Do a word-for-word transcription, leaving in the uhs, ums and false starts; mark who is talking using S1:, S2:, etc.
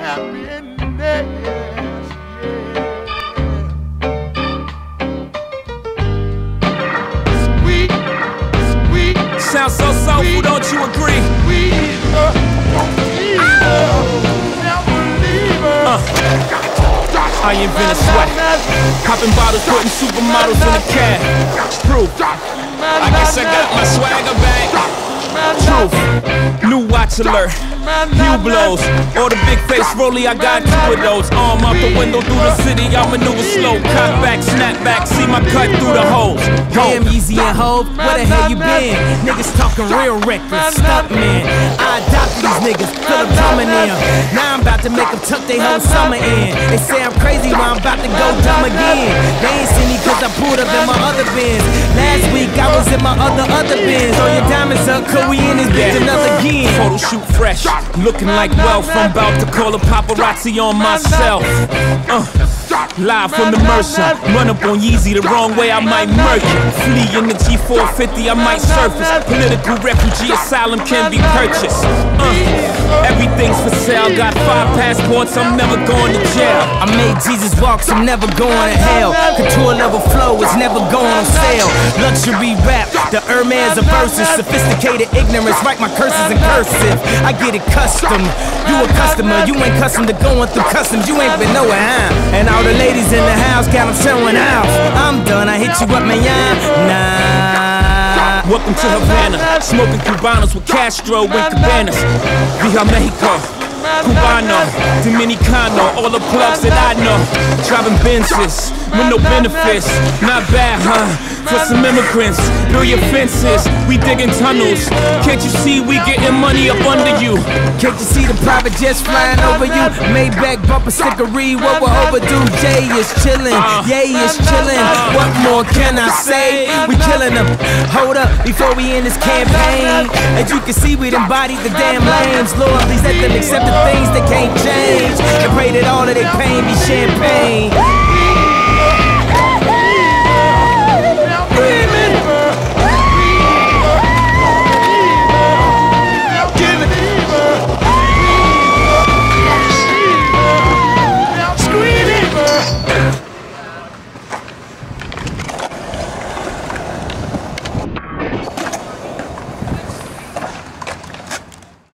S1: Sweet, sweet.
S2: Sounds so soulful, don't you agree? Uh, I invent a sweat. Popping bottles, putting supermodels in a cab. Proof. I guess I got my swagger back. Truth. New watch alert. Few blows. Or the big face rollie, I got two of those. Arm out the window through the city, I maneuver slow. Cock back, snap back, see my cut through the holes.
S3: Damn, Yeezy and Hov, where the hell you been? Niggas talking real reckless, stunt man. I adopted these niggas, feel them coming in. Now I'm about to make them tuck their whole summer in. They say I'm crazy, but I'm about to go dumb again. They ain't seen me cause I pulled up in my other bins. Last week I was in my other, other bins. Throw your diamonds up, cause we in this bitch another again.
S2: Photo shoot fresh, looking like wealth. I'm about to call a paparazzi on myself. Uh, live from the Mercer. Run up on Yeezy the wrong way, I might murk it. Flee in the G four fifty, I might surface. Political refugee asylum can be purchased. Uh, everything's for sale. Got five passports, I'm never going to jail.
S3: I made Jesus walk, so I'm never going to hell. Couture level flow is never going on sale. Luxury rap, the Hermes of verses. Sophisticated ignorance, write my curses in cursive. I get it custom. You a customer, you ain't custom to going through customs. You ain't been nowhere, huh? And all the ladies in the house got them showing out. I'm done, I hit you up, man, nah.
S2: Welcome to Havana, smoking Cubanos with Castro and Cabanas. Via Mexico, Cubano, Dominicano, all the plugs that I know. Driving Benzes with no benefits, not bad, huh? For some immigrants, build your fences, we digging tunnels. Can't you see we getting money up under you?
S3: Can't you see the private jets flying over you? Maybach bumper stickery, what we're overdue. Jay is chillin', Yay is chillin'. What more can I say? We killing them. Hold up, before we end this campaign. As you can see, we embodied the damn lames. Lord, please let them accept the things they can't change. And pray that all of their pain be champagne.